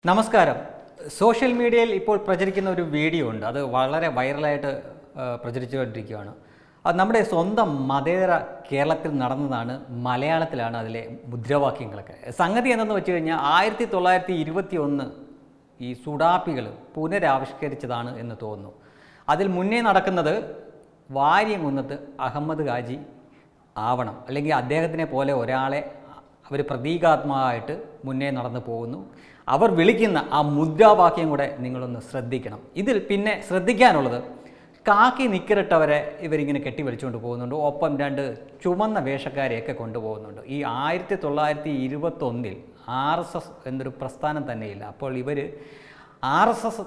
നമസ്കാരം. സോഷ്യൽ മീഡിയയിൽ ഇപ്പോൾ പ്രചരിക്കുന്ന ഒരു വീഡിയോ ഉണ്ട്. അത് വളരെ വൈറലായിട്ട് പ്രചരിച്ചുകൊണ്ടിരിക്കുകയാണ്. അത് നമ്മുടെ സ്വന്തം മതേതര കേരളത്തിൽ നടന്നതാണ്. മലയാളത്തിലാണ് അതിലെ മുദ്രാവാക്യങ്ങളൊക്കെ. സംഗതി എന്തെന്ന് വെച്ച് കഴിഞ്ഞാൽ 1921 ഈ സുഡാപ്പികൾ പുനരാവിഷ്കരിച്ചതാണ് എന്ന് തോന്നുന്നു. അതിൽ മുന്നേ നടക്കുന്നത് വാര്യംകുന്നത്ത് അഹമ്മദ് ഹാജി ആവണം, അല്ലെങ്കിൽ അദ്ദേഹത്തിനെ പോലെ ഒരാളെ അവർ പ്രതീകാത്മകമായിട്ട് മുന്നേ നടന്നു പോകുന്നു. അവർ വിളിക്കുന്ന ആ മുദ്രാവാക്യം കൂടെ നിങ്ങളൊന്ന് ശ്രദ്ധിക്കണം. ഇതിൽ പിന്നെ ശ്രദ്ധിക്കാനുള്ളത്, കാക്കി നിക്കറിട്ടവരെ ഇവരിങ്ങനെ കെട്ടി വലിച്ചുകൊണ്ട് പോകുന്നുണ്ട്. ഒപ്പം രണ്ട് ചുമന്ന വേഷക്കാരെയൊക്കെ കൊണ്ടുപോകുന്നുണ്ട്. ഈ 1921 RSS എന്നൊരു പ്രസ്ഥാനം തന്നെയില്ല. അപ്പോൾ ഇവർ RSS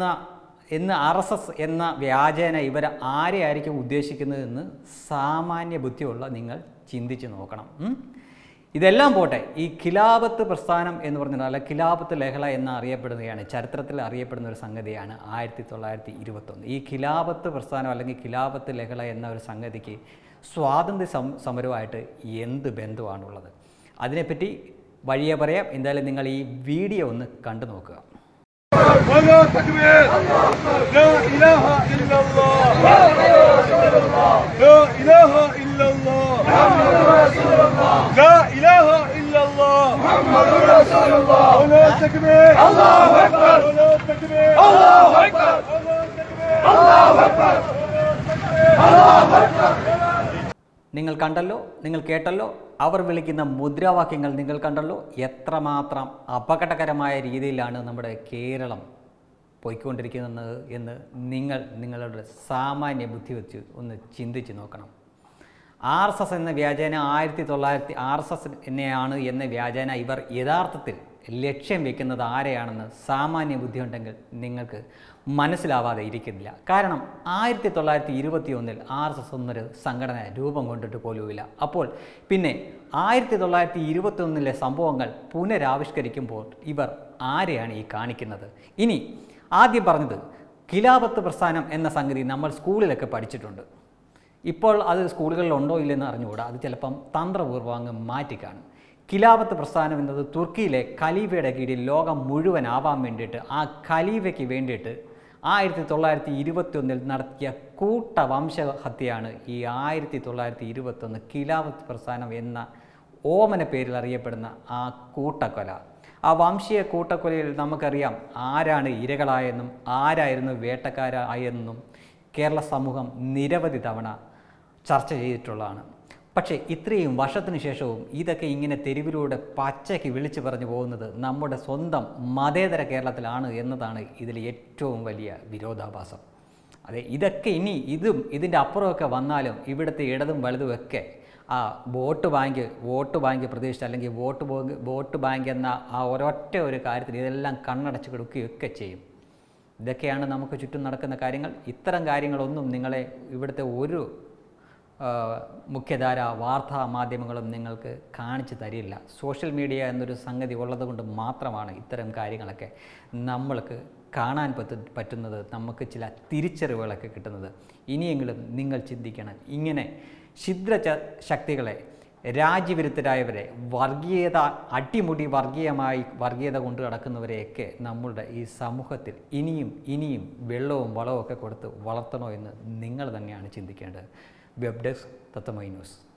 എന്ന വ്യാജേന ഇവർ ആരെയായിരിക്കും ഉദ്ദേശിക്കുന്നതെന്ന് സാമാന്യ ബുദ്ധിയുള്ള നിങ്ങൾ ചിന്തിച്ച് നോക്കണം. ഇതെല്ലാം പോട്ടെ, ഈ ഖിലാഫത്ത് പ്രസ്ഥാനം എന്ന് പറഞ്ഞാൽ ഖിലാഫത്ത് ലഹള എന്ന് അറിയപ്പെടുന്നതാണ്, ചരിത്രത്തിൽ അറിയപ്പെടുന്ന ഒരു സംഗതിയാണ് 1921. ഈ ഖിലാഫത്ത് പ്രസ്ഥാനം അല്ലെങ്കിൽ ഖിലാഫത്ത് ലഹള എന്ന ഒരു സംഗതിക്ക് സ്വാതന്ത്ര്യ സമരവുമായിട്ട് എന്ത് ബന്ധമാണുള്ളത്? അതിനെപ്പറ്റി വഴിയെ പറയാം. എന്തായാലും നിങ്ങൾ ഈ വീഡിയോ ഒന്ന് കണ്ടു നോക്കുക. നിങ്ങൾ കണ്ടല്ലോ, നിങ്ങൾ കേട്ടല്ലോ, അവർ വിളിക്കുന്ന മുദ്രാവാക്യങ്ങൾ നിങ്ങൾ കണ്ടല്ലോ. എത്രമാത്രം അപകടകരമായ രീതിയിലാണ് നമ്മുടെ കേരളം പോയിക്കൊണ്ടിരിക്കുന്നത് എന്ന് നിങ്ങളുടെ സാമാന്യ ബുദ്ധി വെച്ച് ഒന്ന് ചിന്തിച്ച് നോക്കണം. RSS എന്ന വ്യാജേന RSS എന്നെയാണ് എന്ന വ്യാജേന ഇവർ യഥാർത്ഥത്തിൽ ലക്ഷ്യം വെക്കുന്നത് ആരെയാണെന്ന് സാമാന്യ ബുദ്ധി ഉണ്ടെങ്കിൽ നിങ്ങൾക്ക് മനസ്സിലാവാതെ ഇരിക്കുന്നില്ല. കാരണം 1921 RSS എന്നൊരു സംഘടന രൂപം കൊണ്ടിട്ട് പോലുമില്ല. അപ്പോൾ പിന്നെ 1921 സംഭവങ്ങൾ പുനരാവിഷ്കരിക്കുമ്പോൾ ഇവർ ആരെയാണ് ഈ കാണിക്കുന്നത്? ഇനി ആദ്യം പറഞ്ഞത് ഖിലാഫത്ത് പ്രസ്ഥാനം എന്ന സംഗതി നമ്മൾ സ്കൂളിലൊക്കെ പഠിച്ചിട്ടുണ്ട്. ഇപ്പോൾ അത് സ്കൂളുകളിലുണ്ടോ ഇല്ലെന്ന് അറിഞ്ഞുകൂടാ. അത് ചിലപ്പം തന്ത്രപൂർവ്വം അങ്ങ് മാറ്റിക്കാണും. ഖിലാഫത്ത് പ്രസ്ഥാനം എന്നത് തുർക്കിയിലെ ഖലീഫയുടെ കീഴിൽ ലോകം മുഴുവൻ ആവാൻ വേണ്ടിയിട്ട്, ആ ഖലീഫയ്ക്ക് വേണ്ടിയിട്ട് 1921 നടത്തിയ കൂട്ടവംശഹത്യയാണ് ഈ 1921 ഖിലാഫത്ത് പ്രസ്ഥാനം എന്ന ഓമന പേരിൽ അറിയപ്പെടുന്ന ആ കൂട്ടക്കൊല. ആ വംശീയ കൂട്ടക്കൊലയിൽ നമുക്കറിയാം ആരാണ് ഇരകളായെന്നും ആരായിരുന്നു വേട്ടക്കാരായെന്നും കേരള സമൂഹം നിരവധി തവണ ചർച്ച ചെയ്തിട്ടുള്ളതാണ്. പക്ഷേ ഇത്രയും വർഷത്തിന് ശേഷവും ഇതൊക്കെ ഇങ്ങനെ തെരുവിലൂടെ പച്ചയ്ക്ക് വിളിച്ചു പറഞ്ഞു പോകുന്നത് നമ്മുടെ സ്വന്തം മതേതര കേരളത്തിലാണ് എന്നതാണ് ഇതിൽ ഏറ്റവും വലിയ വിരോധാഭാസം. അതെ, ഇതൊക്കെ ഇനി ഇതിൻ്റെ അപ്പുറമൊക്കെ വന്നാലും ഇവിടുത്തെ ഇടതും വലുതുമൊക്കെ ആ വോട്ട് ബാങ്ക് പ്രതീക്ഷിച്ച്, അല്ലെങ്കിൽ വോട്ട് ബാങ്ക് എന്ന ആ ഒരൊറ്റ ഒരു കാര്യത്തിൽ ഇതെല്ലാം കണ്ണടച്ച് കൊടുക്കുകയൊക്കെ ചെയ്യും. ഇതൊക്കെയാണ് നമുക്ക് ചുറ്റും നടക്കുന്ന കാര്യങ്ങൾ. ഇത്തരം കാര്യങ്ങളൊന്നും നിങ്ങളെ ഇവിടുത്തെ ഒരു മുഖ്യധാര വാർത്താ മാധ്യമങ്ങളും നിങ്ങൾക്ക് കാണിച്ചു തരില്ല. സോഷ്യൽ മീഡിയ എന്നൊരു സംഗതി ഉള്ളതുകൊണ്ട് മാത്രമാണ് ഇത്തരം കാര്യങ്ങളൊക്കെ നമ്മൾക്ക് കാണാൻ പറ്റുന്നത്, നമുക്ക് ചില തിരിച്ചറിവുകളൊക്കെ കിട്ടുന്നത്. ഇനിയെങ്കിലും നിങ്ങൾ ചിന്തിക്കണം. ഇങ്ങനെ ഛിദ്ര ശക്തികളെ, രാജ്യവിരുദ്ധരായവരെ, അടിമുടി വർഗീയത കൊണ്ട് നടക്കുന്നവരെയൊക്കെ നമ്മളുടെ ഈ സമൂഹത്തിൽ ഇനിയും വെള്ളവും വളവും ഒക്കെ കൊടുത്ത് വളർത്തണോ എന്ന് നിങ്ങൾ തന്നെയാണ് ചിന്തിക്കേണ്ടത്. Web desk Tatwamayi news.